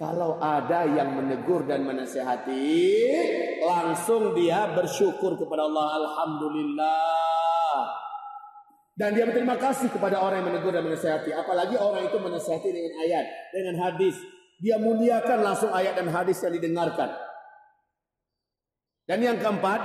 Kalau ada yang menegur dan menasihati, langsung dia bersyukur kepada Allah, alhamdulillah. Dan dia berterima kasih kepada orang yang menegur dan menasihati. Apalagi orang itu menasihati dengan ayat, dengan hadis. Dia muliakan langsung ayat dan hadis yang didengarkan. Dan yang keempat,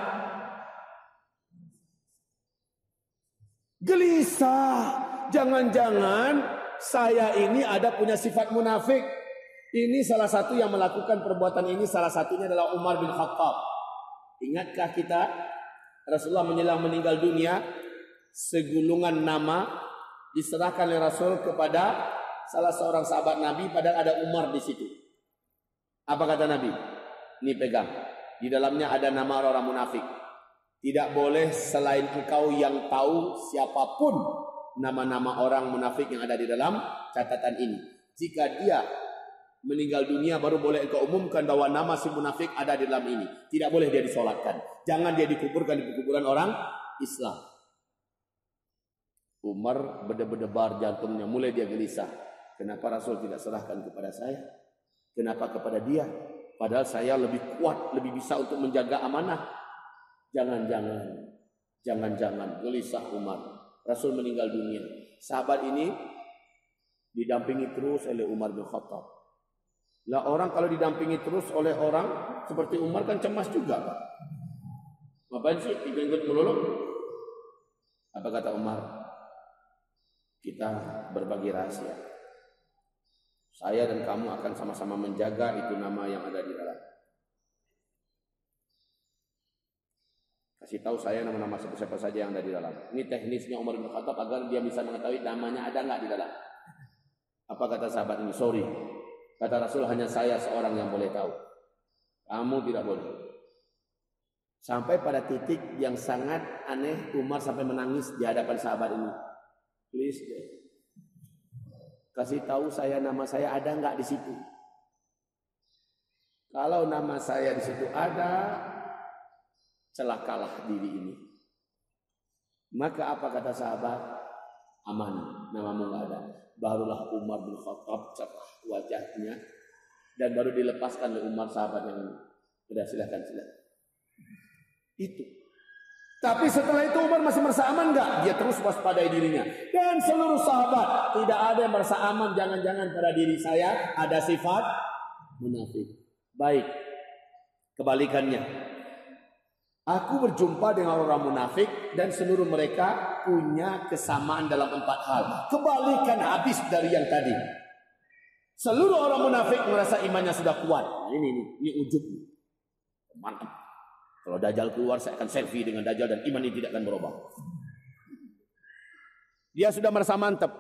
gelisah. Jangan-jangan saya ini ada punya sifat munafik. Ini salah satu yang melakukan perbuatan ini, salah satunya adalah Umar bin Khattab. Ingatkah kita Rasulullah menjelang meninggal dunia, segulungan nama diserahkan oleh Rasul kepada salah seorang sahabat Nabi, padahal ada Umar di situ. Apa kata Nabi? Ini pegang. Di dalamnya ada nama orang munafik. Tidak boleh selain engkau yang tahu siapapun nama-nama orang munafik yang ada di dalam catatan ini. Jika dia meninggal dunia baru boleh engkau umumkan bahwa nama si munafik ada di dalam ini. Tidak boleh dia disolatkan. Jangan dia dikuburkan di kuburan orang Islam. Umar berdebar jantungnya, mulai dia gelisah. Kenapa Rasul tidak serahkan kepada saya? Kenapa kepada dia? Padahal saya lebih kuat, lebih bisa untuk menjaga amanah. Jangan-jangan gelisah Umar. Rasul meninggal dunia. Sahabat ini didampingi terus oleh Umar bin Khattab. Lah orang kalau didampingi terus oleh orang seperti Umar kan cemas juga, Pak. Ngapain sih ikut melulu? Apa kata Umar? Kita berbagi rahasia. Saya dan kamu akan sama-sama menjaga itu nama yang ada di dalam. Kasih tahu saya nama-nama siapa saja yang ada di dalam. Ini teknisnya Umar bin Khattab agar dia bisa mengetahui namanya ada nggak di dalam. Apa kata sahabat ini? Sorry. Kata Rasul, hanya saya seorang yang boleh tahu. Kamu tidak boleh. Sampai pada titik yang sangat aneh, Umar sampai menangis di hadapan sahabat ini. Please deh. Kasih tahu saya nama saya ada nggak di situ. Kalau nama saya di situ ada, celakalah diri ini. Maka apa kata sahabat? Aman, namamu nggak ada. Barulah Umar bin Khattab cerah wajahnya dan baru dilepaskan oleh Umar sahabat yang ini. Sudah silakan. Itu. Tapi setelah itu Umar masih merasa aman enggak? Dia terus waspadai dirinya. Dan seluruh sahabat tidak ada yang merasa aman. Jangan-jangan pada diri saya ada sifat munafik. Baik. Kebalikannya. Aku berjumpa dengan orang munafik dan seluruh mereka punya kesamaan dalam 4 hal. Kebalikan habis dari yang tadi. Seluruh orang munafik merasa imannya sudah kuat. Nah, ini ujub. Mantap. Kalau Dajjal keluar saya akan selfie dengan Dajjal dan iman ini tidak akan berubah. Dia sudah merasa mantap.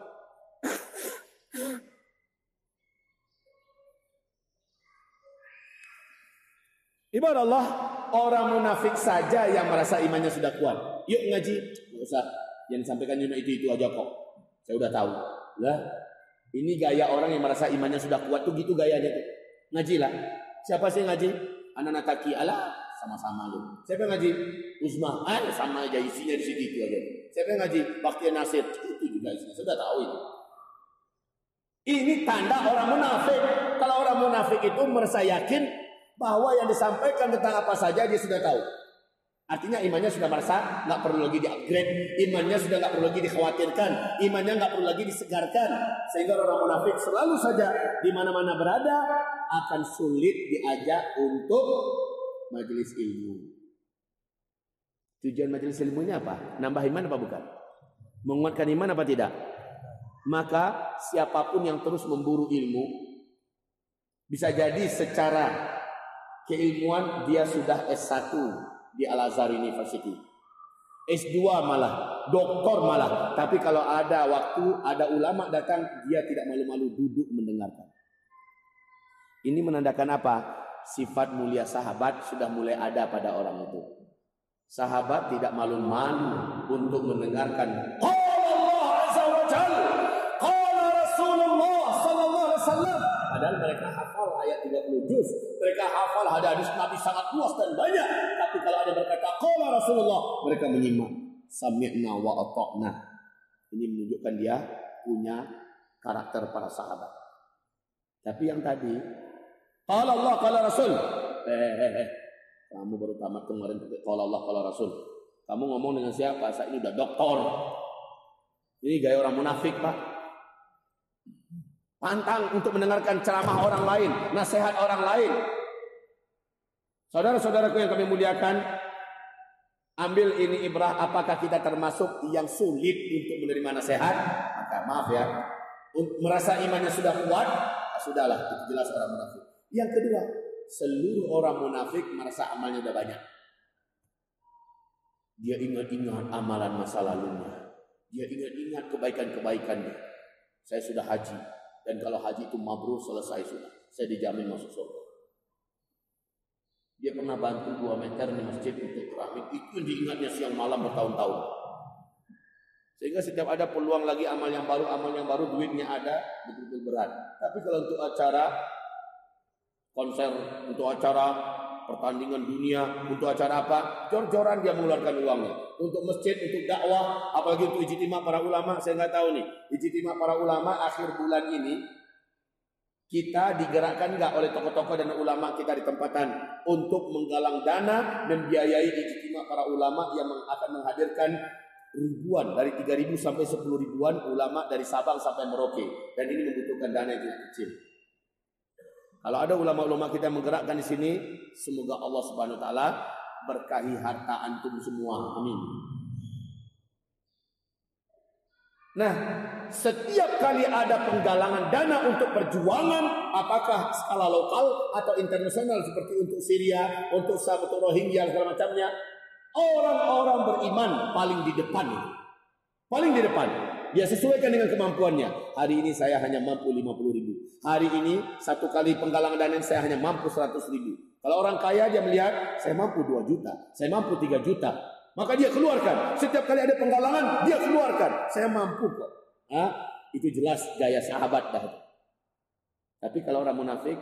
Ibarat Allah, orang munafik saja yang merasa imannya sudah kuat. Yuk ngaji. Nggak usah. Yang disampaikan cuma itu aja kok. Saya udah tahu. Lah, ini gaya orang yang merasa imannya sudah kuat tuh gitu gayanya tuh. Ngaji lah. Siapa sih ngaji? Anak-anak taki ala sama-sama aja. Siapa yang ngaji? Uzma, sama aja isinya di situ itu aja. Siapa yang ngaji? Bakti Nasir, itu juga isinya. Sudah tahu itu. Ini tanda orang munafik. Kalau orang munafik itu merasa yakin bahwa yang disampaikan tentang apa saja dia sudah tahu. Artinya imannya sudah merasa nggak perlu lagi di-upgrade, imannya sudah nggak perlu lagi dikhawatirkan, imannya nggak perlu lagi disegarkan. Sehingga orang munafik selalu saja di mana-mana berada akan sulit diajak untuk majelis ilmu. Tujuan majelis ilmunya apa? Nambah iman apa bukan? Menguatkan iman apa tidak? Maka siapapun yang terus memburu ilmu, bisa jadi secara keilmuan dia sudah S1 di Al-Azhar University, S2 malah, doktor malah. Tapi kalau ada waktu, ada ulama datang, dia tidak malu-malu duduk mendengarkan. Ini menandakan apa? Sifat mulia sahabat sudah mulai ada pada orang itu. Sahabat tidak malu-malu untuk mendengarkan qala Allah azza wa jalla, qala Rasulullah sallallahu alaihi wasallam. Padahal mereka hafal ayat 30 juz, mereka hafal hadis Nabi sangat luas dan banyak. Tapi kalau ada berkata qala Rasulullah, mereka menyimak. Sami'na wa ata'na. Ini menunjukkan dia punya karakter para sahabat. Tapi yang tadi Qala Allah, qala Rasul. Kamu baru tamat kemarin qala Allah, qala Rasul. Kamu ngomong dengan siapa? Saya ini udah doktor. Ini gaya orang munafik, Pak. Pantang untuk mendengarkan ceramah orang lain, nasihat orang lain. Saudara-saudaraku yang kami muliakan, ambil ini ibrah, apakah kita termasuk yang sulit untuk menerima nasihat? Maka maaf ya, merasa imannya sudah kuat, sudahlah, itu jelas orang munafik. Yang kedua, seluruh orang munafik merasa amalnya sudah banyak. Dia ingat-ingat amalan masa lalunya. Dia ingat-ingat kebaikan-kebaikannya. Saya sudah haji, dan kalau haji itu mabrur, selesai sudah. Saya dijamin masuk surga. Dia pernah bantu 2 meter di masjid untuk keramik. Itu yang diingatnya siang malam bertahun-tahun. Sehingga setiap ada peluang lagi amal yang baru, duitnya ada, betul-betul berat. Tapi kalau untuk acara konser, untuk acara pertandingan dunia, untuk acara apa, jor-joran dia mengeluarkan uangnya. Untuk masjid, untuk dakwah, apalagi untuk ijtima para ulama, saya nggak tahu nih. Ijtima para ulama akhir bulan ini, kita digerakkan nggak oleh tokoh-tokoh dan ulama kita di tempatan untuk menggalang dana, membiayai ijtima para ulama yang akan menghadirkan ribuan, dari 3.000 sampai 10 ribuan ulama dari Sabang sampai Merauke. Dan ini membutuhkan dana yang tidak kecil. Kalau ada ulama-ulama kita yang menggerakkan di sini, semoga Allah Subhanahu wa taala berkahi harta antum semua. Amin. Nah, setiap kali ada penggalangan dana untuk perjuangan, apakah skala lokal atau internasional seperti untuk Syria, untuk Sahabat Rohingya dan segala macamnya, orang-orang beriman paling di depan. Paling di depan. Dia sesuaikan dengan kemampuannya. Hari ini saya hanya mampu 50.000. Hari ini satu kali penggalangan dana saya hanya mampu 100.000. Kalau orang kaya dia melihat, saya mampu 2 juta, saya mampu 3 juta. Maka dia keluarkan. Setiap kali ada penggalangan, dia keluarkan. Saya mampu kok. Itu jelas gaya sahabat dah. Tapi kalau orang munafik,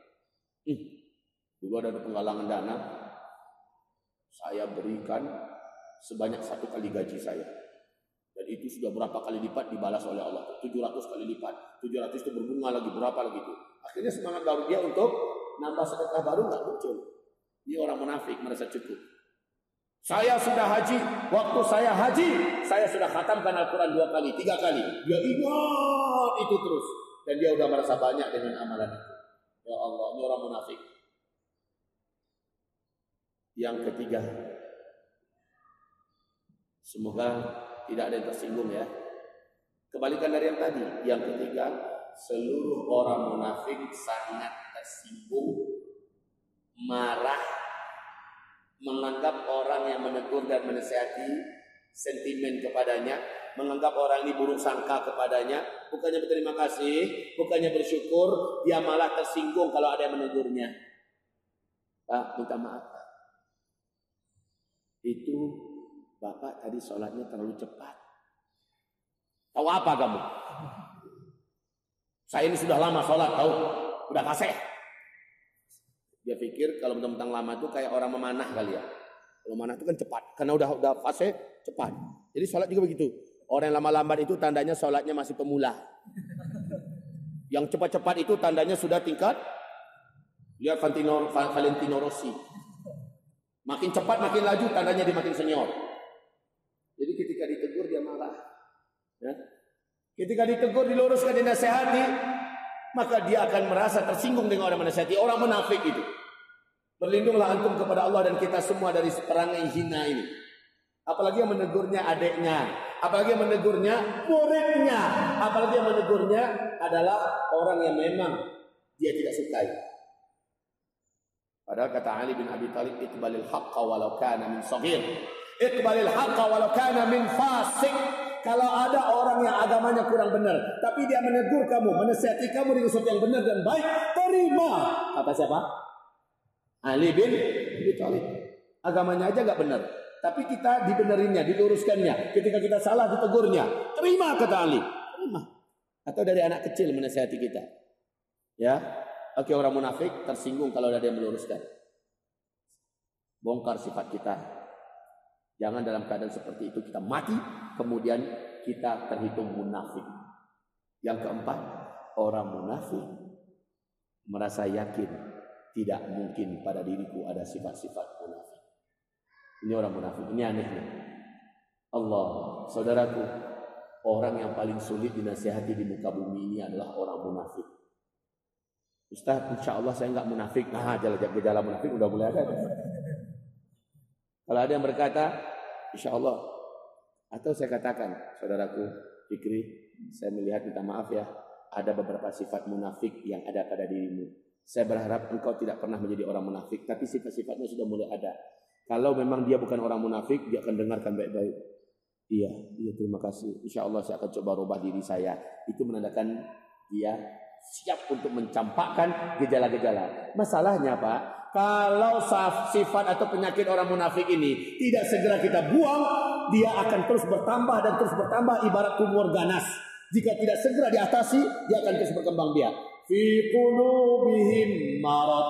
dulu ada penggalangan dana, saya berikan sebanyak 1 kali gaji saya. Dan itu sudah berapa kali lipat dibalas oleh Allah. 700 kali lipat. 700 itu berbunga lagi, berapa lagi itu. Akhirnya semangat baru dia untuk nambah sedekah baru nggak muncul. Ini orang munafik merasa cukup. Saya sudah haji, waktu saya haji, saya sudah khatamkan Al-Quran 2 kali, 3 kali. Dia ingat itu terus. Dan dia udah merasa banyak dengan amalan itu. Ya Allah, ini orang munafik. Yang ketiga, semoga tidak ada yang tersinggung ya. Kebalikan dari yang tadi. Yang ketiga, seluruh orang munafik sangat tersinggung, marah, menganggap orang yang menegur dan menasihati sentimen kepadanya, menganggap orang ini buruk sangka kepadanya, bukannya berterima kasih, bukannya bersyukur, dia malah tersinggung kalau ada yang menegurnya. Pak, minta maaf Pak. Itu Bapak tadi sholatnya terlalu cepat. Tahu apa kamu? Saya ini sudah lama sholat, tahu? Udah fasih. Dia pikir kalau mentang-mentang lama itu kayak orang memanah kali ya. Kalau memanah itu kan cepat, karena udah fase cepat. Jadi sholat juga begitu. Orang yang lama-lambat itu tandanya sholatnya masih pemula. Yang cepat-cepat itu tandanya sudah tingkat. Lihat Valentino Rossi. Makin cepat makin laju tandanya dia makin senior. Jadi ketika ditegur dia marah. Ya. Ketika ditegur, diluruskan, dinasehati, maka dia akan merasa tersinggung dengan orang menasihati. Orang munafik itu. Berlindunglah antum kepada Allah dan kita semua dari perangai hina ini. Apalagi yang menegurnya adiknya, apalagi yang menegurnya muridnya, apalagi yang menegurnya adalah orang yang memang dia tidak sukai. Padahal kata Ali bin Abi Thalib, iqbalil haqqa walau kana min saghir. Iqbalil haqqa walau kana min fasik. Kalau ada orang yang agamanya kurang benar, tapi dia menegur kamu, menasihati kamu dengan sesuatu yang benar dan baik, terima. Kata siapa? Ali bin Abi Thalib. Agamanya aja nggak benar, tapi kita dibenerinnya, diluruskannya. Ketika kita salah, ditegurnya. Terima, kata Ali. Terima. Atau dari anak kecil menasihati kita. Ya, oke, orang munafik tersinggung kalau ada yang meluruskan. Bongkar sifat kita. Jangan dalam keadaan seperti itu kita mati, kemudian kita terhitung munafik. Yang keempat, orang munafik merasa yakin tidak mungkin pada diriku ada sifat-sifat munafik. Ini orang munafik, ini anehnya. Allah, saudaraku, orang yang paling sulit dinasihati di muka bumi ini adalah orang munafik. Ustaz, insya Allah saya enggak munafik. Nah, gejala munafik udah mulai ada. Kalau ada yang berkata, insya Allah, atau saya katakan, saudaraku Fikri, saya melihat, minta maaf ya, ada beberapa sifat munafik yang ada pada dirimu. Saya berharap engkau tidak pernah menjadi orang munafik, tapi sifat-sifatnya sudah mulai ada. Kalau memang dia bukan orang munafik, dia akan dengarkan baik-baik. Iya, terima kasih. Insya Allah saya akan coba rubah diri saya. Itu menandakan dia siap untuk mencampakkan gejala-gejala. Masalahnya Pak, kalau sifat atau penyakit orang munafik ini tidak segera kita buang, dia akan terus bertambah dan terus bertambah ibarat tumor ganas. Jika tidak segera diatasi, dia akan terus berkembang biak. Fi qulubihim marad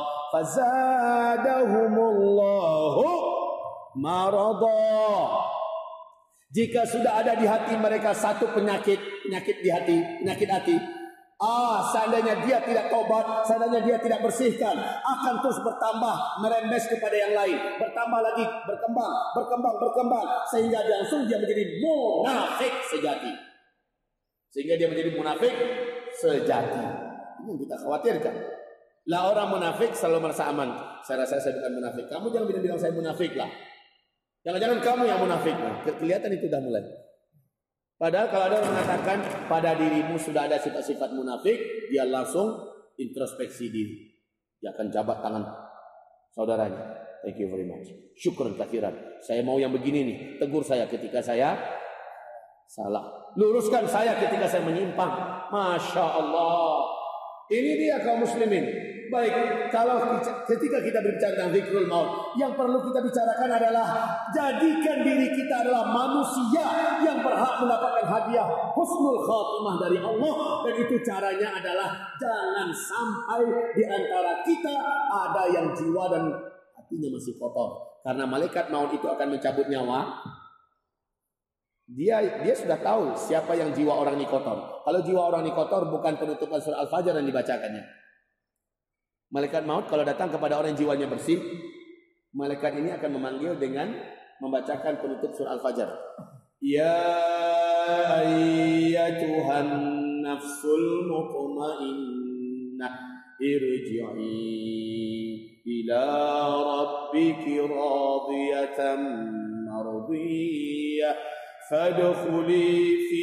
fazadahumullahu marada. Jika sudah ada di hati mereka satu penyakit di hati, penyakit hati, seandainya dia tidak tobat, seandainya dia tidak bersihkan, akan terus bertambah, merembes kepada yang lain, bertambah lagi, berkembang, sehingga langsung dia menjadi munafik sejati. Ini yang kita khawatirkan. Lah orang munafik selalu merasa aman. Saya rasa saya bukan munafik. Kamu jangan bilang saya munafik lah. Jangan-jangan kamu yang munafik. Nah, kelihatan itu sudah mulai. Padahal kalau ada orang mengatakan pada dirimu sudah ada sifat-sifat munafik, dia langsung introspeksi diri. Dia akan jabat tangan saudaranya. Thank you very much. Syukran kathiran. Saya mau yang begini nih. Tegur saya ketika saya salah. Luruskan saya ketika saya menyimpang. Masya Allah. Ini dia kaum muslimin. Baik, kalau ketika kita berbicara tentang zikrul maut, yang perlu kita bicarakan adalah jadikan diri kita adalah manusia yang berhak mendapatkan hadiah husnul khatimah dari Allah. Dan itu caranya adalah jangan sampai di antara kita ada yang jiwa dan hatinya masih kotor. Karena malaikat maut itu akan mencabut nyawa. Dia sudah tahu siapa yang jiwa orang ini kotor. Kalau jiwa orang ini kotor, bukan penutupan surah Al-Fajr yang dibacakannya. Malaikat maut kalau datang kepada orang yang jiwanya bersih, malaikat ini akan memanggil dengan membacakan penutup surah Al-Fajr. Ya ayyatuhan nafsul mutmainnah irji'i ila rabbiki radiyatan mardiyah fadkhuli fi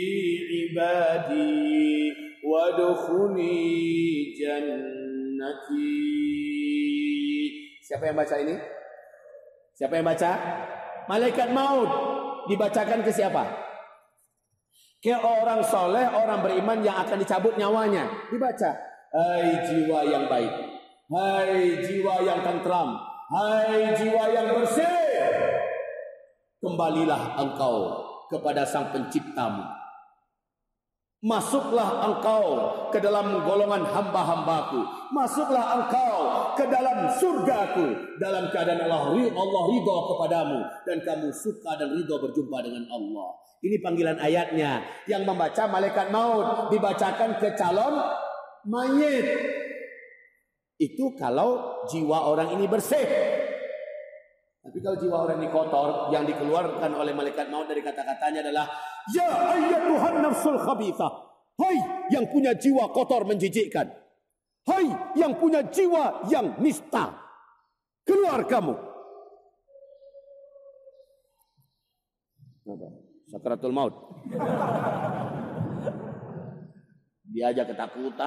ibadi wadkhuli jannati. Siapa yang baca ini? Siapa yang baca? Malaikat maut. Dibacakan ke siapa? Ke orang soleh, orang beriman yang akan dicabut nyawanya. Dibaca. Hai jiwa yang baik, hai jiwa yang tentram, hai jiwa yang bersih, kembalilah engkau kepada Sang Penciptamu. Masuklah engkau ke dalam golongan hamba-hambaku. Masuklah engkau ke dalam surgaku dalam keadaan Allah ridha kepadamu dan kamu suka dan ridha berjumpa dengan Allah. Ini panggilan ayatnya. Yang membaca malaikat maut, dibacakan ke calon mayit. Itu kalau jiwa orang ini bersih. Tapi kalau jiwa orang ini kotor, yang dikeluarkan oleh malaikat maut dari kata-katanya adalah ya ayyatuhan nafsul khabithah. Hai yang punya jiwa kotor menjijikkan. Hai yang punya jiwa yang nista. Keluar kamu. Apa? Sakratul maut. Dia aja ketakutan.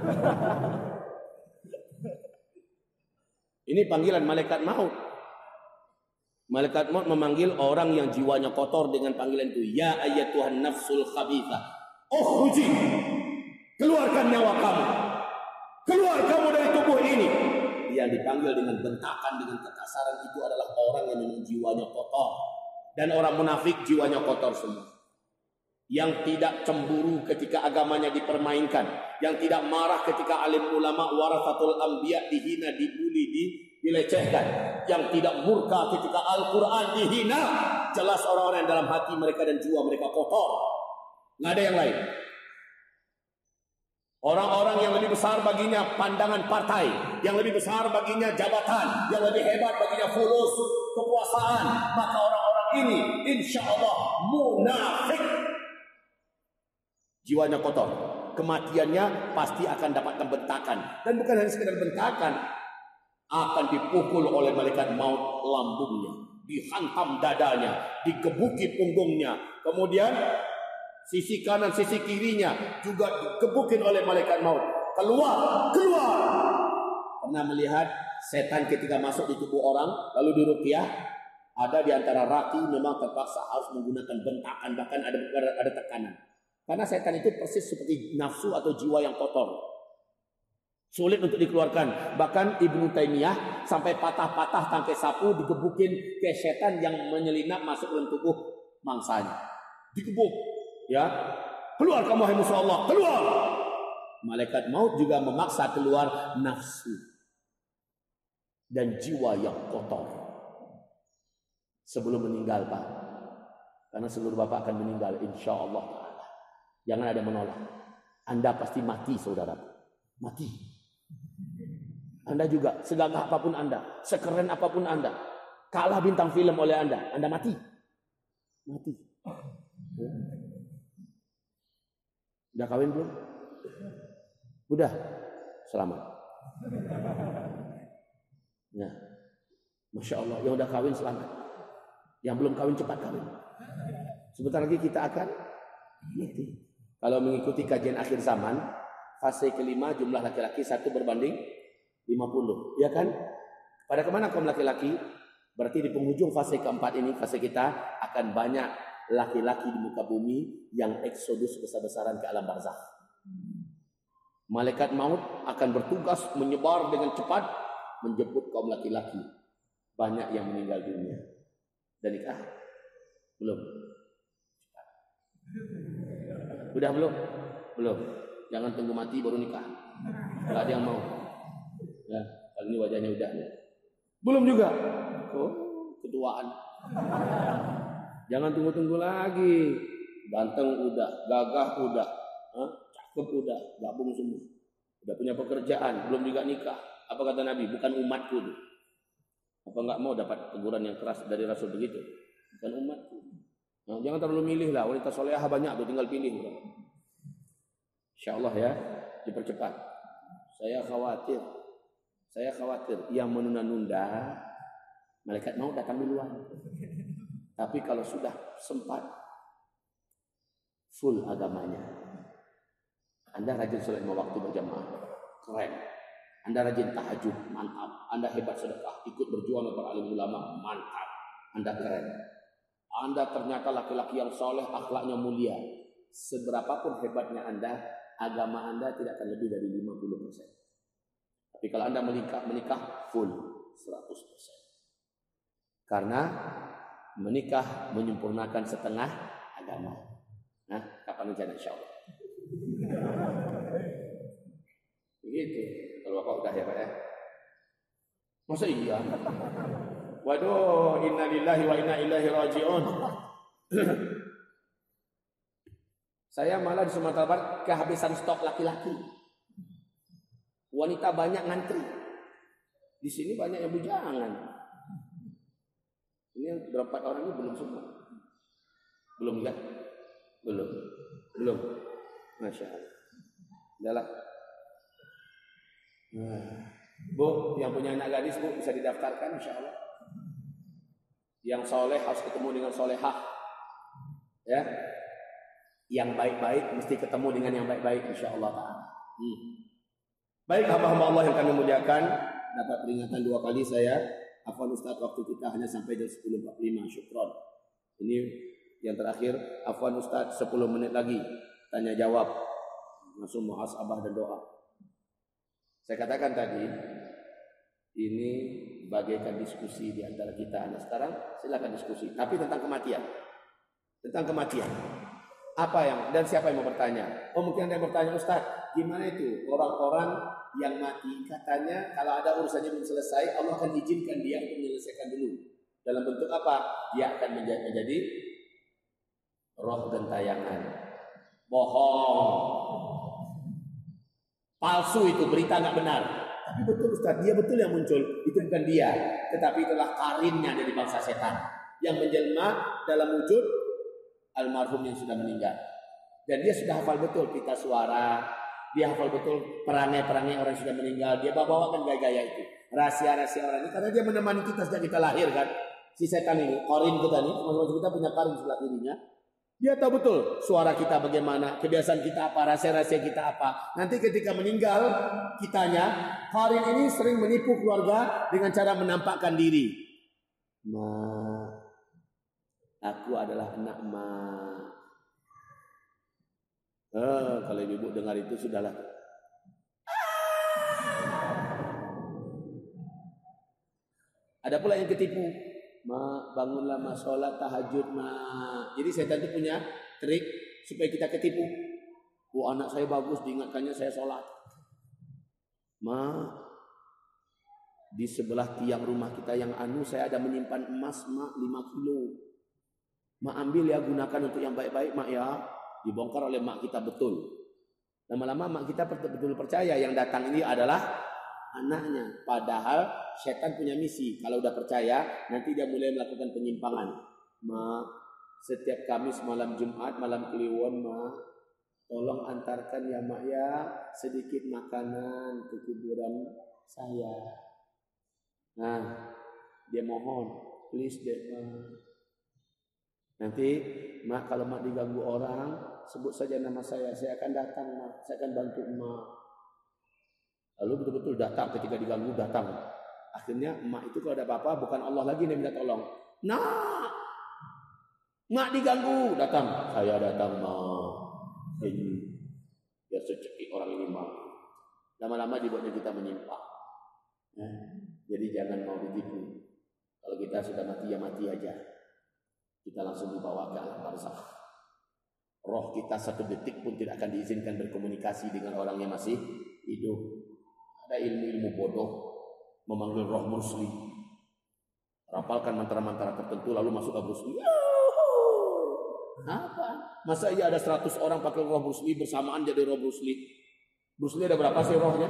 Ini panggilan malaikat maut. Malaikat maut memanggil orang yang jiwanya kotor dengan panggilan itu. Ya ayyatuhan nafsul khabithah. Ukhruji. Keluarkan nyawa kamu. Keluar kamu dari tubuh ini. Yang dipanggil dengan bentakan, dengan kekasaran itu adalah orang yang memang jiwanya kotor. Dan orang munafik jiwanya kotor semua. Yang tidak cemburu ketika agamanya dipermainkan. Yang tidak marah ketika alim ulama warathatul anbiya dihina, dibuli, dilecehkan. Yang tidak murka ketika Al-Quran dihina. Jelas orang-orang yang dalam hati mereka dan jiwa mereka kotor. Nggak ada yang lain. Orang-orang yang lebih besar baginya pandangan partai, yang lebih besar baginya jabatan, yang lebih hebat baginya fulus, kekuasaan, maka orang-orang ini insya Allah munafik. Jiwanya kotor, kematiannya pasti akan dapatkan bentakan, dan bukan hanya sekedar bentakan, akan dipukul oleh malaikat maut lambungnya, dihantam dadanya, digebuki punggungnya, kemudian sisi kanan, sisi kirinya juga digebukin oleh malaikat maut. Keluar, keluar. Pernah melihat setan ketika masuk di tubuh orang lalu diruqyah? Ada di antara raki memang terpaksa harus menggunakan bentakan, bahkan ada tekanan. Karena setan itu persis seperti nafsu atau jiwa yang kotor, sulit untuk dikeluarkan. Bahkan Ibnu Taimiyah sampai patah-patah tangkai sapu digebukin ke setan yang menyelinap masuk dalam tubuh mangsanya. Digebuk, ya. Keluar kamu hai musuh Allah, keluar. Malaikat maut juga memaksa keluar nafsu dan jiwa yang kotor sebelum meninggal, Pak. Karena seluruh Bapak akan meninggal insya Allah Ta'ala. Jangan ada menolak. Anda pasti mati, saudara. Mati. Anda juga, segagah apapun Anda, sekeren apapun Anda, kalah bintang film oleh Anda mati. Mati. Udah kawin belum? Udah. Selamat. Ya. Masya Allah, yang udah kawin selamat. Yang belum kawin cepat kawin. Sebentar lagi kita akan mati. Kalau mengikuti kajian akhir zaman, fase kelima jumlah laki-laki 1 berbanding 50, ya kan? Pada kemana kaum laki-laki? Berarti di penghujung fase keempat ini, fase kita akan banyak laki-laki di muka bumi yang eksodus besar-besaran ke alam barzakh. Malaikat maut akan bertugas menyebar dengan cepat menjemput kaum laki-laki. Banyak yang meninggal dunia. Dan nikah? Belum. Udah belum? Belum. Jangan tunggu mati baru nikah. Enggak ada yang mau. Ya, kali ini wajahnya udah. Belum juga. Oh, ketuaan. Jangan tunggu-tunggu lagi. Ganteng udah, gagah udah, cakep udah, gabung semua. Udah punya pekerjaan, belum juga nikah. Apa kata Nabi? Bukan umatku. Apa enggak mau dapat teguran yang keras dari Rasul begitu? Bukan umatku. Nah, jangan terlalu milih lah, wanita solehah banyak tuh, tinggal pilih. Insya Allah ya, dipercepat. Saya khawatir yang menunda-nunda, malaikat mau datang duluan. Tapi kalau sudah sempat, full agamanya. Anda rajin sholat 5 waktu berjamaah, keren. Anda rajin tahajud, mantap. Anda hebat sedekah, ikut berjuang dengan para alim ulama, mantap. Anda keren. Anda ternyata laki-laki yang soleh, akhlaknya mulia. Seberapapun hebatnya Anda, agama Anda tidak akan lebih dari 50%. Tapi kalau Anda menikah full 100%. Karena menikah menyempurnakan setengah agama. Nah, kapan rencana insya Allah? Begitu. Kalau Bapak udah ya Pak ya. Masa iya? Waduh, inna lillahi wa inna ilaihi raji'un. Saya malah di Sumatera Barat kehabisan stok laki-laki. Wanita banyak ngantri. Di sini banyak yang bujangan. Ini berapa orang ini belum semua. Belum kan? Belum. Masya Allah. Udahlah. Bu, yang punya anak gadis Bu bisa didaftarkan insya Allah. Yang soleh harus ketemu dengan solehah, ya. Yang baik-baik mesti ketemu dengan yang baik-baik insya Allah Ta'ala. Baik hamba-hamba Allah yang kami muliakan, dapat peringatan 2 kali saya. Afwan Ustaz, waktu kita hanya sampai jam 10.45. Syukron. Ini yang terakhir. Afwan Ustaz, 10 menit lagi tanya jawab, langsung muhasabah dan doa. Saya katakan tadi, ini bagaikan diskusi di antara kita. Nah sekarang silakan diskusi, tapi tentang kematian. Tentang kematian. Apa yang dan siapa yang mau bertanya? Oh mungkin ada yang bertanya, Ustaz, gimana itu orang-orang yang mati? Katanya kalau ada urusannya belum selesai, Allah akan izinkan dia untuk menyelesaikan dulu. Dalam bentuk apa? Dia akan menjadi roh gentayangan. Bohong. Palsu itu, berita nggak benar. Tapi betul Ustaz, dia betul yang muncul. Itu bukan dia, tetapi itulah karinnya dari bangsa setan yang menjelma dalam wujud almarhum yang sudah meninggal. Dan dia sudah hafal betul pita suara, dia hafal betul perangai-perangai orang yang sudah meninggal. Dia bawa-bawakan gaya-gaya itu, rahasia-rahasia orang ini, karena dia menemani kita sejak kita lahir kan. Si setan ini, korin kita nih, teman-teman kita punya korin sebelah kirinya. Dia tahu betul suara kita bagaimana, kebiasaan kita apa, rahasia-rahasia kita apa. Nanti ketika meninggal kitanya, korin ini sering menipu keluarga dengan cara menampakkan diri. Ma, aku adalah anak ma. Kalau ibu dengar itu sudahlah. Ada pula yang ketipu. Ma, bangunlah ma, sholat tahajud ma. Jadi setan itu punya trik supaya kita ketipu. Oh, anak saya bagus, diingatkannya saya sholat. Ma, di sebelah tiang rumah kita yang saya ada menyimpan emas ma 5 kilo. Ma ambil ya, gunakan untuk yang baik-baik mak ya. Dibongkar oleh mak kita betul. Lama-lama mak kita betul percaya yang datang ini adalah anaknya. Padahal setan punya misi. Kalau udah percaya, nanti dia mulai melakukan penyimpangan. Ma, setiap Kamis malam Jumat, malam Kliwon, ma, tolong antarkan ya mak ya sedikit makanan ke kuburan saya. Nah, dia mohon, please deh ma. Nanti mak, kalau mak diganggu orang, sebut saja nama saya akan datang mak, saya akan bantu mak. Lalu betul-betul datang, ketika diganggu datang. Akhirnya emak itu kalau ada apa-apa bukan Allah lagi yang minta tolong. Nah, emak diganggu, datang. Saya datang mak. Ini biar secekik orang ini mak. Lama-lama dibuatnya kita menyimpang. Jadi jangan mau ditipu. Kalau kita sudah mati ya mati aja. Kita langsung dibawa ke alam barzakh. Roh kita satu detik pun tidak akan diizinkan berkomunikasi dengan orang yang masih hidup. Ada ilmu-ilmu bodoh memanggil roh Bruce Lee. Rapalkan mantra-mantra tertentu lalu masuk ke Bruce Lee. Apa? Masa iya ada 100 orang pakai roh Bruce Lee bersamaan jadi roh Bruce Lee? Bruce Lee ada berapa sih rohnya?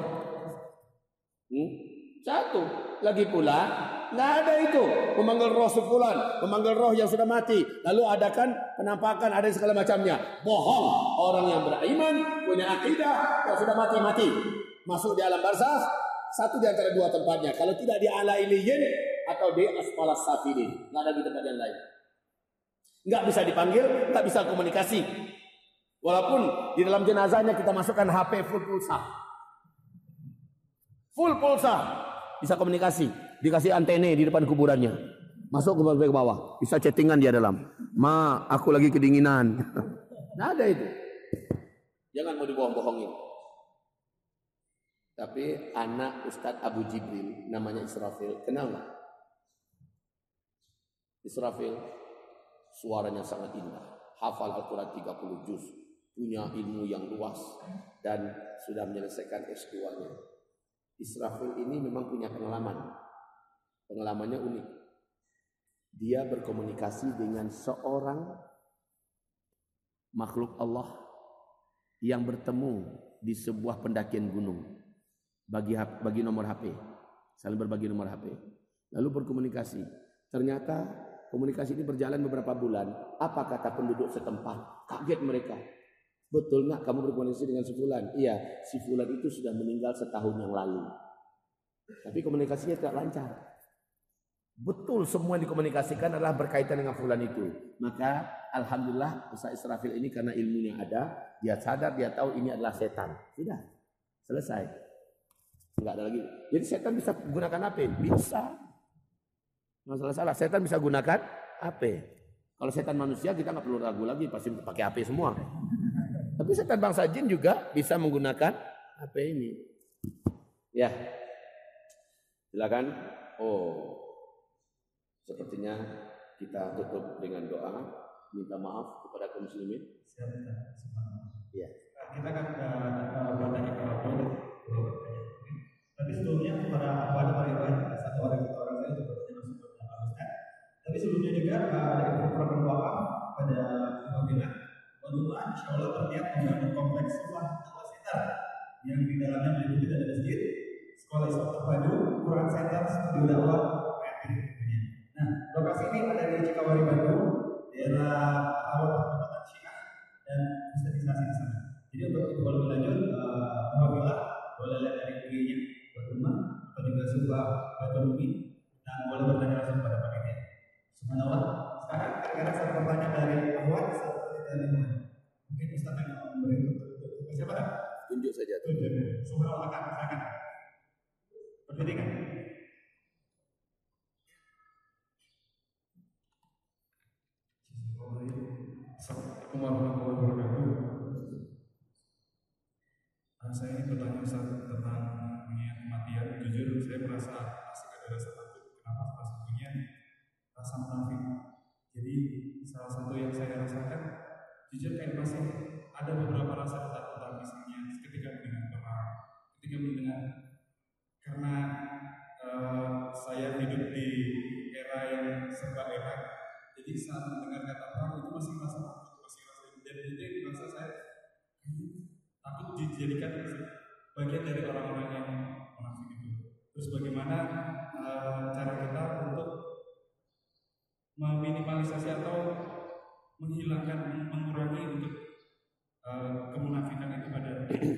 1. Lagi pula nggak ada itu memanggil roh sefulan, memanggil roh yang sudah mati. Lalu adakan penampakan, ada segala macamnya. Bohong. Orang yang beriman punya akidah yang sudah mati masuk di alam barzakh, satu di antara dua tempatnya. Kalau tidak di ala iliyin atau di asfalas safilin, nggak ada di tempat yang lain. Nggak bisa dipanggil, nggak bisa komunikasi. Walaupun di dalam jenazahnya kita masukkan HP full pulsa, bisa komunikasi. Dikasih antene di depan kuburannya, masuk ke bawah, bisa chattingan dia dalam. Ma, aku lagi kedinginan. Nggak ada itu. Jangan mau dibohong-bohongin. Tapi anak Ustadz Abu Jibril namanya Israfil, kenal nggak? Israfil suaranya sangat indah, hafal Al-Quran 30 juz, punya ilmu yang luas dan sudah menyelesaikan S2-nya. Israfil ini memang punya pengalamannya unik. Dia berkomunikasi dengan seorang makhluk Allah yang bertemu di sebuah pendakian gunung. Bagi nomor HP, saling berbagi nomor HP, lalu berkomunikasi. Ternyata komunikasi ini berjalan beberapa bulan. Apa kata penduduk setempat? Kaget mereka. Betul nggak kamu berkomunikasi dengan si fulan? Iya, si fulan itu sudah meninggal setahun yang lalu. Tapi komunikasinya tidak lancar. Betul, semua yang dikomunikasikan adalah berkaitan dengan fulan itu. Maka alhamdulillah Ustaz Israfil ini karena ilmunya ada, dia sadar, dia tahu ini adalah setan. Sudah, selesai. Enggak ada lagi. Jadi setan bisa gunakan HP? Bisa. Nggak salah. Setan bisa gunakan HP. Kalau setan manusia kita nggak perlu ragu lagi, pasti pakai HP semua. Tapi setan bangsa jin juga bisa menggunakan HP ini. Ya, silakan. Oh, sepertinya kita tutup dengan doa, minta maaf kepada kaum muslimin. Ya. Kita kan bertanya kepada tapi sebelumnya kepada para satu orang saya untuk bertanya langsung kepada Pak Ustaz. Tapi sebelumnya juga ada program wakaf pada Alhamdulillah, insya Allah terlihat membangun kompleks rumah atau sekitar yang di dalamnya meliputi ada masjid, sekolah Islam terpadu, Quran Center, studio dakwah, Nah, lokasi ini ada di Cikawari Bandung, daerah awal pertempatan Syiah dan kristenisasi di sana. Jadi untuk info lebih lanjut, apabila boleh lihat dari IG-nya buat rumah atau juga sebuah batu bumi dan boleh bertanya langsung pada panitia. Subhanallah. Sekarang ada satu pertanyaan dari Ahwat, satu pertanyaan dari Muhammad. Mungkin Ustaz yang memberi untuk siapa? Tunjuk saja. Subhanallah, silakan. Berdiri kan? Assalamualaikum warahmatullahi wabarakatuh. Saya ingin bertanya Ustaz tentang mengingat kematian. Jujur saya merasa asik ada rasa takut. Kenapa? Salah satunya rasa munafik. Jadi salah satu yang saya rasakan, jujur kayak masih ada beberapa rasa ketakutan, misalnya ketika mendengar perang, ketika mendengar, karena saya hidup di era yang serba enak. Jadi saat mendengar kata perang itu masih merasa takut, masih merasa, dan itu yang merasa saya takut dijadikan bagian dari orang-orang yang munafik itu. Terus bagaimana cara kita untuk meminimalisasi atau menghilangkan, mengurangi untuk kemunafikan itu pada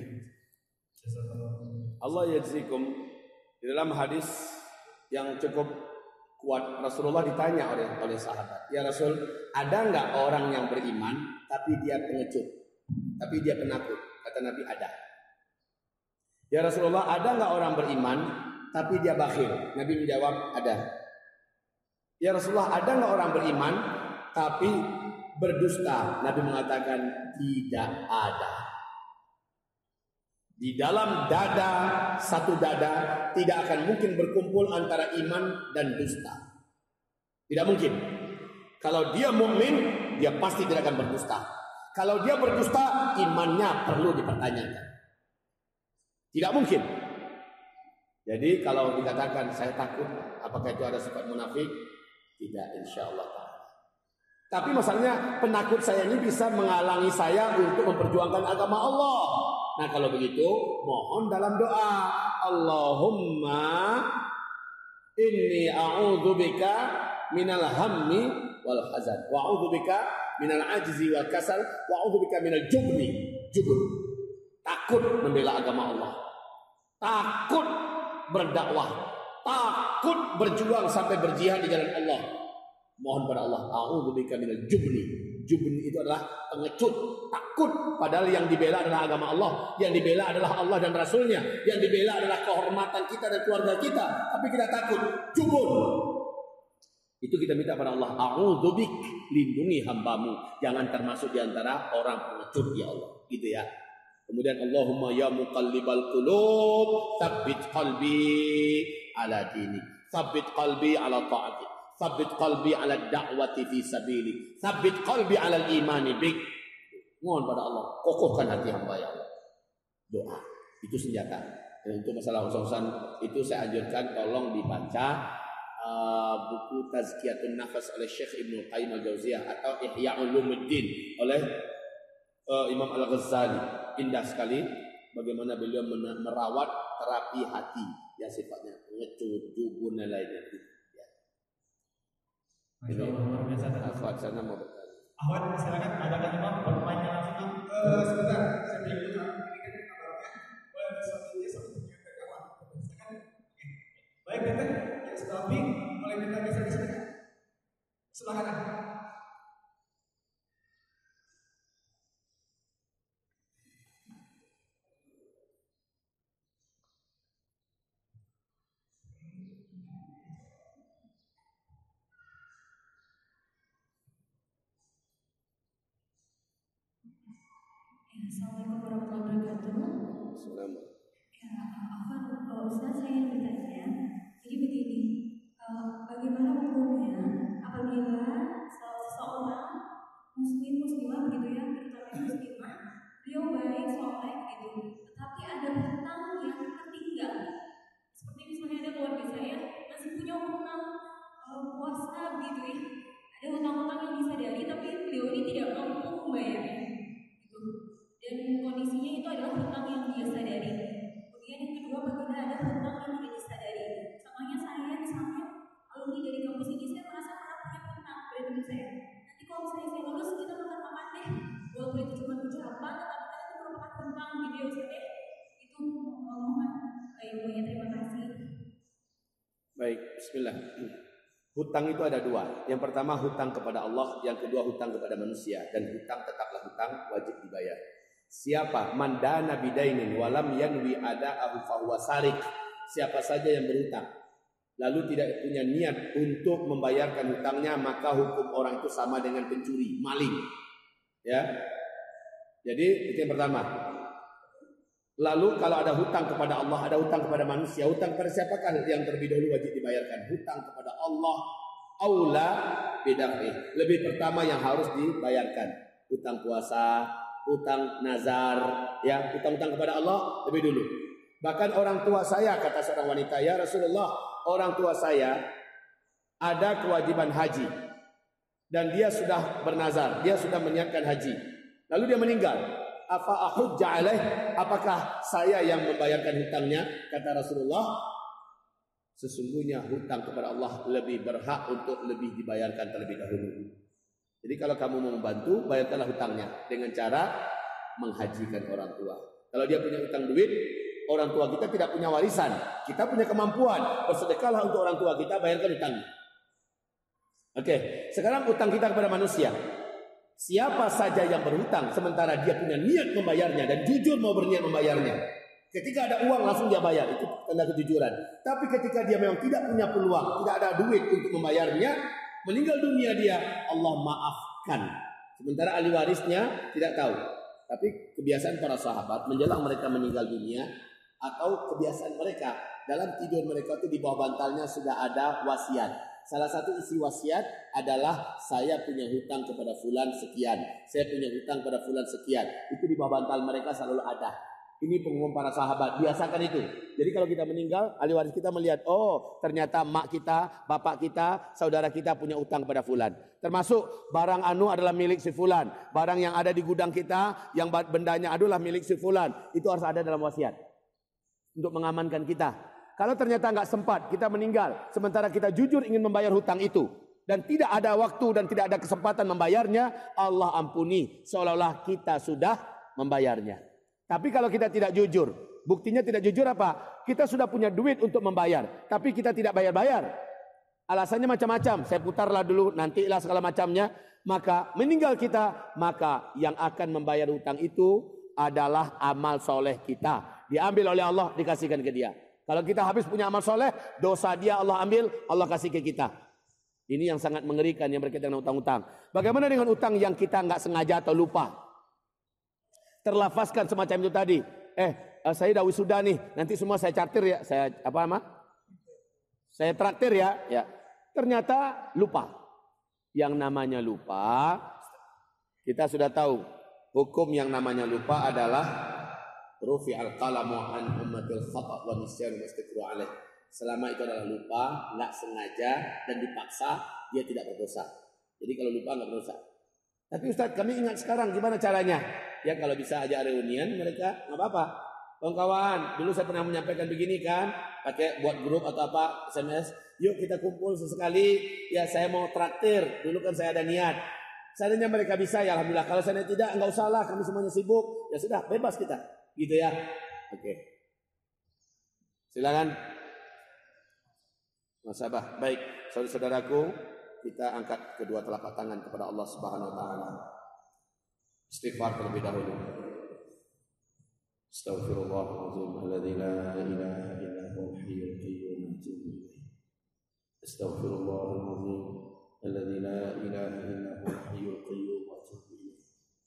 Allah yajzikum. Di dalam hadis yang cukup kuat, Rasulullah ditanya oleh sahabat, ya Rasul, ada nggak orang yang beriman tapi dia pengecut, tapi dia penakut? Kata Nabi, ada. Ya Rasulullah, ada nggak orang beriman tapi dia bakhil? Nabi menjawab, ada. Ya Rasulullah, ada nggak orang beriman tapi berdusta? Nabi mengatakan, tidak ada. Di dalam dada, satu dada, tidak akan mungkin berkumpul antara iman dan dusta. Tidak mungkin. Kalau dia mukmin, dia pasti tidak akan berdusta. Kalau dia berdusta, imannya perlu dipertanyakan. Tidak mungkin. Jadi kalau dikatakan saya takut, apakah itu ada sifat munafik? Tidak, insya Allah. Tapi masalahnya penakut saya ini bisa menghalangi saya untuk memperjuangkan agama Allah. Nah kalau begitu mohon dalam doa, Allahumma inni a'udzubika minal hammi wal hazan wa a'udzubika minal ajzi wal kasal wa a'udzubika minal jubni. Jubun, takut membela agama Allah, takut berdakwah, takut berjuang sampai berjihad di jalan Allah. Mohon pada Allah, a'udzubika minal jubni. Jubni itu adalah pengecut, takut, padahal yang dibela adalah agama Allah, yang dibela adalah Allah dan Rasulnya, yang dibela adalah kehormatan kita dan keluarga kita, tapi kita takut. Jubun, itu kita minta pada Allah, a'udzubik, lindungi hambamu, jangan termasuk diantara orang pengecut ya Allah, gitu ya. Kemudian Allahumma ya muqallibal qulub, tsabbit qalbi ala dinik, tsabbit qalbi ala ta'atik, tsabbit qalbi ala da'wati fi sabili, tsabbit qalbi ala imani bik. Mohon pada Allah, kokohkan hati hamba ya Allah. Doa itu senjata. Dan untuk masalah urusan itu saya anjurkan tolong dibaca buku Tazkiyatun Nafas oleh Syekh Ibnu Qayyim Al-Jauziyah atau Ihya Ulumuddin oleh Imam Al-Ghazali. Indah sekali bagaimana beliau merawat terapi hati yang sifatnya pengecut, jubun dan lainnya. Ini Ahwat sana mau bertanya. Ahwat silakan, ada kan Imam bertanya langsung. Sebentar, saya bilang dulu ini kan kabarnya boleh bersatunya satu kawan. Silakan. Baik, Tete, yang sudah boleh minta geser ke sini. Silakan. Assalamualaikum warahmatullahi wabarakatuh. Assalamualaikum. Ya, Ustaz, saya ingin bertanya. Jadi begini, bagaimana hukumnya apabila seseorang muslimah begitu ya, terutama muslimah, beliau baik soleh gitu, tetapi ada hutang yang tertinggal. Seperti misalnya ada keluarga saya masih punya hutang puasa gitu ya, ada hutang-hutang yang disadari, tapi beliau ini tidak mampu membayarnya. Dan kondisinya itu adalah hutang yang dia sadari. bismillah. Hutang itu ada dua. Yang pertama hutang kepada Allah, yang kedua hutang kepada manusia. Dan hutang tetaplah hutang, wajib dibayar. Siapa mandana bidainin walam yanwi ada'ahu fahuwa sarik. Siapa saja yang berhutang lalu tidak punya niat untuk membayarkan hutangnya, maka hukum orang itu sama dengan pencuri, maling. Ya. Jadi itu yang pertama. Lalu kalau ada hutang kepada Allah, ada hutang kepada manusia, hutang kepada siapakah yang terlebih dahulu wajib dibayarkan? Hutang kepada Allah aula bidafi. Lebih pertama yang harus dibayarkan. Hutang puasa, hutang nazar, ya, hutang-hutang kepada Allah lebih dulu. Bahkan orang tua saya, kata seorang wanita, ya Rasulullah, orang tua saya ada kewajiban haji dan dia sudah bernazar, dia sudah menyiapkan haji. Lalu dia meninggal. Afa ahujja alaih, apakah saya yang membayarkan hutangnya? Kata Rasulullah, sesungguhnya hutang kepada Allah lebih berhak untuk lebih dibayarkan terlebih dahulu. Jadi kalau kamu mau membantu, bayarkanlah hutangnya dengan cara menghajikan orang tua. Kalau dia punya hutang duit, orang tua kita tidak punya warisan, kita punya kemampuan, bersedekahlah untuk orang tua kita, bayarkan hutangnya. Oke, sekarang hutang kita kepada manusia. Siapa saja yang berhutang sementara dia punya niat membayarnya dan jujur mau berniat membayarnya, ketika ada uang langsung dia bayar, itu tanda kejujuran. Tapi ketika dia memang tidak punya peluang, tidak ada duit untuk membayarnya, meninggal dunia dia, Allah maafkan. Sementara ahli warisnya tidak tahu. Tapi kebiasaan para sahabat menjelang mereka meninggal dunia, atau kebiasaan mereka dalam tidur mereka itu di bawah bantalnya sudah ada wasiat. Salah satu isi wasiat adalah saya punya hutang kepada fulan sekian, saya punya hutang kepada fulan sekian. Itu di bawah bantal mereka selalu ada. Ini pengumuman para sahabat, biasakan itu. Jadi kalau kita meninggal, ahli waris kita melihat, oh ternyata mak kita, bapak kita, saudara kita punya hutang kepada fulan. Termasuk barang anu adalah milik si fulan, barang yang ada di gudang kita, yang bendanya adalah milik si fulan. Itu harus ada dalam wasiat untuk mengamankan kita. Kalau ternyata nggak sempat, kita meninggal, sementara kita jujur ingin membayar hutang itu, dan tidak ada waktu dan tidak ada kesempatan membayarnya, Allah ampuni, seolah-olah kita sudah membayarnya. Tapi kalau kita tidak jujur, buktinya tidak jujur apa? Kita sudah punya duit untuk membayar, tapi kita tidak bayar-bayar. Alasannya macam-macam, saya putarlah dulu, nantilah segala macamnya. Maka meninggal kita, maka yang akan membayar hutang itu adalah amal soleh kita. Diambil oleh Allah, dikasihkan ke dia. Kalau kita habis punya amal soleh, dosa dia Allah ambil, Allah kasih ke kita. Ini yang sangat mengerikan yang berkaitan dengan utang-utang. Bagaimana dengan utang yang kita nggak sengaja atau lupa? Terlafazkan semacam itu tadi. Saya dah wisuda nih, nanti semua saya charter ya, saya traktir ya. Ternyata lupa. Yang namanya lupa, kita sudah tahu. Hukum yang namanya lupa adalah rufi'al qalamu an ummatil khata' wa nisyan wa istikru alaih. Selama itu adalah lupa, enggak sengaja dan dipaksa, dia tidak berdosa. Jadi kalau lupa enggak berdosa. Tapi Ustaz, kami ingat sekarang, gimana caranya? Ya kalau bisa ajak reunian mereka enggak apa-apa. Kawan-kawan, dulu saya pernah menyampaikan begini kan, pakai buat grup atau apa, SMS, yuk kita kumpul sesekali, ya saya mau traktir, dulu kan saya ada niat. Seandainya mereka bisa, ya alhamdulillah. Kalau saya tidak, enggak usahlah, kami semuanya sibuk, ya sudah, bebas kita. Gitu ya. Oke. Silakan. Nasabah. Baik, saudara-saudaraku, kita angkat kedua telapak tangan kepada Allah Subhanahu wa taala. Istighfar terlebih dahulu. Astaghfirullahaladzim alladzi la ilaha illa huwal hayyul qayyum wa atubu ilaih. Astaghfirullahaladzim alladzi la ilaha illa huwal hayyul qayyum wa atubu ilaih.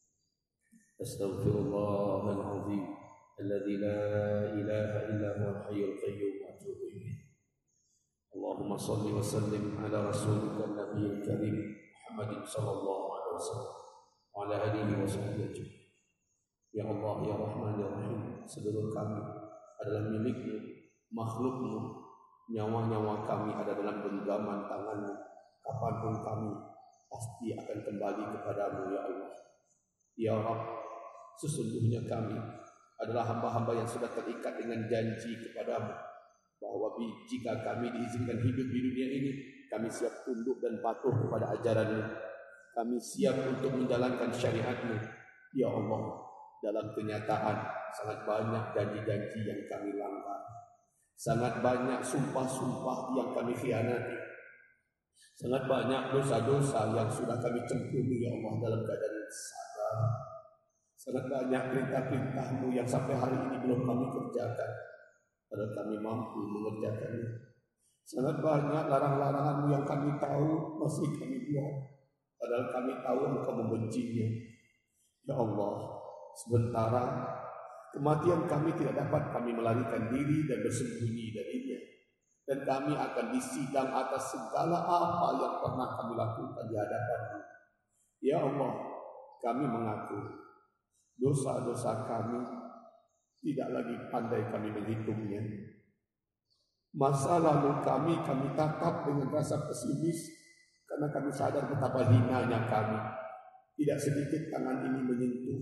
Astaghfirullahaladzim alladzi la ilaha illa huwal hayyul qayyum wa atubu ilaih. Allahumma shalli wa sallim ala rasulika nabiyil karim Muhammadin sallallahu alaihi wasallam wa ala alihi wa sahbihi ajma'in. Ya Allah, ya Rahman, ya Rahim, seluruh kami adalah milik-Mu, makhluk-Mu, nyawa-nyawa kami ada dalam genggaman tangan-Mu. Kapanpun kami pasti akan kembali kepada-Mu, ya Allah. Ya Rabb, sesungguhnya kami adalah hamba-hamba yang sudah terikat dengan janji kepada-Mu, bahwa jika kami diizinkan hidup di dunia ini, kami siap tunduk dan patuh kepada ajaran-Mu. Kami siap untuk menjalankan syariat-Mu, ya Allah. Dalam kenyataan sangat banyak janji-janji yang kami langgar, Sangat banyak sumpah-sumpah yang kami khianati. Sangat banyak dosa-dosa yang sudah kami cemplungi ya Allah dalam keadaan sadar. Sangat banyak perintah-perintah-Mu yang sampai hari ini belum kami kerjakan, padahal kami mampu mengerjakannya. Sangat banyak larang-larangan-Mu yang kami tahu masih kami buat, padahal kami tahu Engkau membencinya. Ya Allah, sementara kematian kami tidak dapat kami melarikan diri dan bersembunyi darinya. Dan kami akan disidang atas segala apa yang pernah kami lakukan di hadapan-Mu. Ya Allah, kami mengaku dosa-dosa kami tidak lagi pandai kami menghitungnya. Masa lalu kami tatap dengan rasa pesimis karena kami sadar betapa hinanya kami. Tidak sedikit tangan ini menyentuh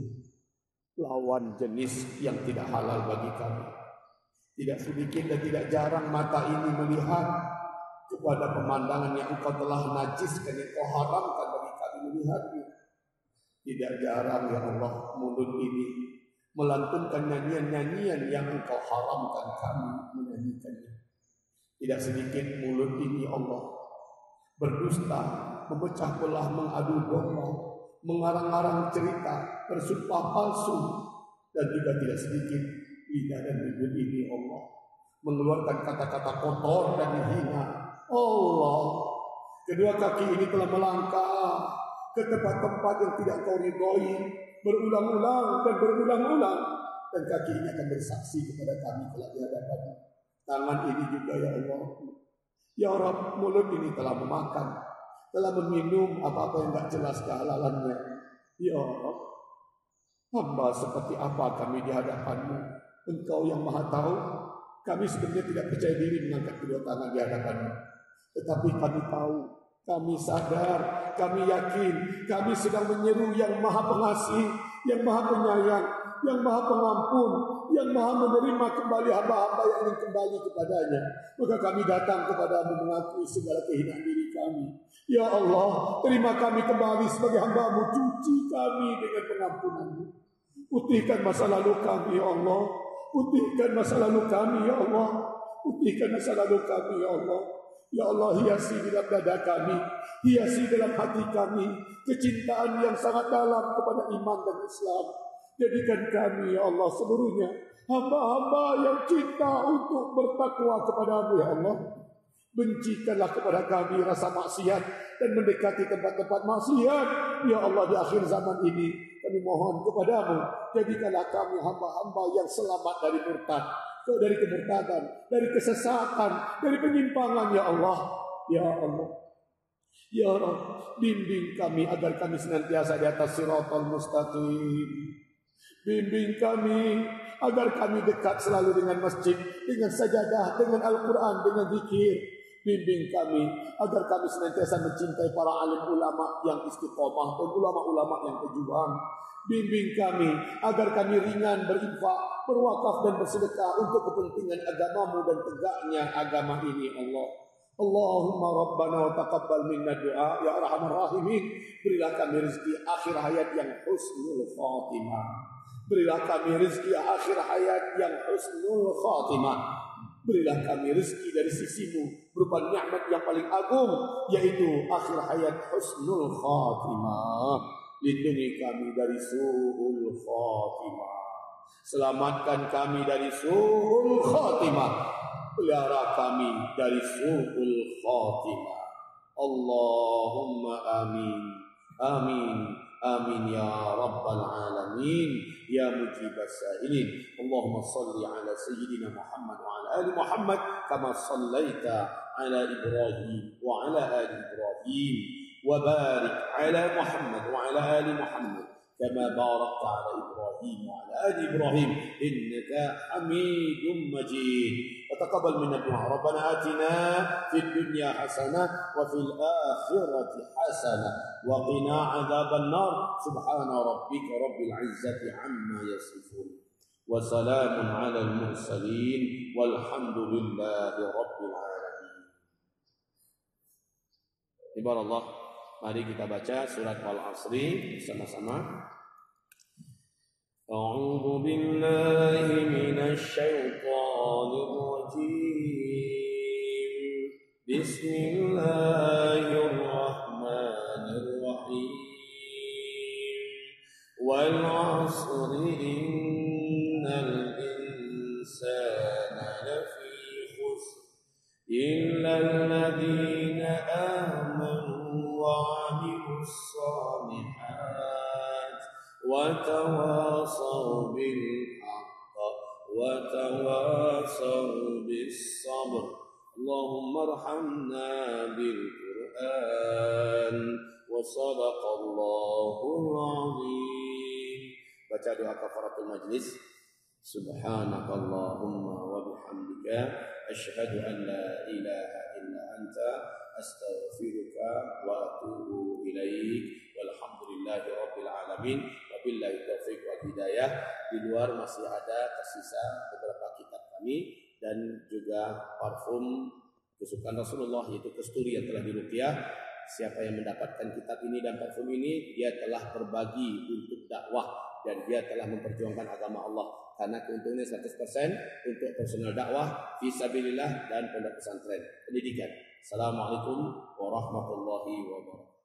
lawan jenis yang tidak halal bagi kami. Tidak sedikit dan tidak jarang mata ini melihat kepada pemandangan yang Engkau telah najiskan, yang Engkau haramkan bagi kami melihatnya. Tidak jarang ya Allah, mulut ini melantunkan nyanyian-nyanyian yang Engkau haramkan kami menyanyikannya. Tidak sedikit mulut ini Allah berdusta, memecah belah, mengadu domba, mengarang-arang cerita, bersumpah palsu, dan juga tidak sedikit lidah dan bibir ini Allah mengeluarkan kata-kata kotor dan hina. Allah, kedua kaki ini telah melangkah ke tempat-tempat yang tidak Kau ridhoi berulang-ulang dan berulang-ulang, dan kaki ini akan bersaksi kepada kami kelak di hadapan-Mu. Tangan ini juga ya Allah, ya Rabb, mulut ini telah memakan, telah meminum apa-apa yang tak jelas kehalalannya. Ya Rabb, hamba seperti apa kami di hadapan-Mu? Engkau yang maha tahu. Kami sebenarnya tidak percaya diri mengangkat kedua tangan di hadapan-Mu, tetapi kami tahu, kami sadar, kami yakin, kami sedang menyeru yang maha pengasih, yang maha penyayang, yang maha pengampun, yang maha menerima kembali hamba-hamba yang ingin kembali kepadanya. Maka kami datang kepada-Mu mengakui segala kehinaan diri kami. Ya Allah, terima kami kembali sebagai hamba-Mu, cuci kami dengan pengampunan-Mu. Putihkan masa lalu kami ya Allah, putihkan masa lalu kami ya Allah, putihkan masa lalu kami ya Allah. Ya Allah, hiasi dalam dada kami, hiasi dalam hati kami kecintaan yang sangat dalam kepada iman dan Islam. Jadikan kami ya Allah seluruhnya hamba-hamba yang cinta untuk bertakwa kepada-Mu ya Allah. Bencikanlah kepada kami rasa maksiat dan mendekati tempat-tempat maksiat ya Allah di akhir zaman ini. Kami mohon kepada-Mu, jadikanlah kami hamba-hamba yang selamat dari murtad, dari kemurtadan, dari kesesatan, dari penyimpangan ya Allah. Ya Allah, ya Rabb, bimbing kami agar kami senantiasa di atas siratal mustaqim. Bimbing kami agar kami dekat selalu dengan masjid, dengan sajadah, dengan Al-Quran, dengan zikir. Bimbing kami agar kami senantiasa mencintai para alim ulama yang istiqomah dan ulama-ulama yang berjuang. Bimbing kami agar kami ringan berinfak, berwakaf dan bersedekah untuk kepentingan agama-Mu dan tegaknya agama ini Allah. Allahumma rabbana wa taqabbal minna du'a ya arhamar rahimin. Berilah kami rezeki akhir hayat yang husnul khatimah. Berilah kami rezeki akhir hayat yang husnul khatimah. Berilah kami rezeki dari sisi-Mu berupa nikmat yang paling agung, yaitu akhir hayat husnul khatimah. Lindungi kami dari su'ul khatimah. Selamatkan kami dari su'ul khatimah. Pelihara kami dari su'ul khatimah. Allahumma amin. Amin. Amin ya rabbal alamin ya mujibas sa'ilin. Allahumma salli ala sayyidina Muhammad wa ala ali Muhammad kama sallaita ala Ibrahim wa ala ali Ibrahim wa barik ala Muhammad wa ala ali Muhammad kama barakta ala Ibrahim wa ala ali Ibrahim innaka Hamidum Majid. وتقبل منا الدعاء ربنا آتنا في الدنيا حسنة وفي الآخرة حسنة وقنا عذاب النار سبحان ربك رب العزة عما يصفون وسلام على المرسلين والحمد لله رب العالمين. Ibarat Allah, mari kita baca surat Al-Asri bersama-sama. أعوذ بالله من الشيطان الرجيم Bismillahirrahmanirrahim. Wal 'asri innal insana lafi khusr illa alladhina amanu wa 'amilus shalihat wa tawasaw bil haqq wa tawasaw bis sabr. Allahumma arhamna bil Qur'an wa sadaqallahul azim. Baca doa kafaratul majlis. Subhanakallahumma wa bihamdika asyhadu an la ilaha illa anta astaghfiruka wa atubu ilaik. Walhamdulillahi rabbil alamin. Wabillahi taufiq wal hidayah. Di luar masih ada tersisa beberapa kitab kami dan juga parfum kesukaan Rasulullah, yaitu kasturi yang telah diruqyah. Siapa yang mendapatkan kitab ini dan parfum ini, dia telah berbagi untuk dakwah dan dia telah memperjuangkan agama Allah, karena keuntungannya 100% untuk personal dakwah, fisabilillah dan pondok pesantren pendidikan. Assalamualaikum warahmatullahi wabarakatuh.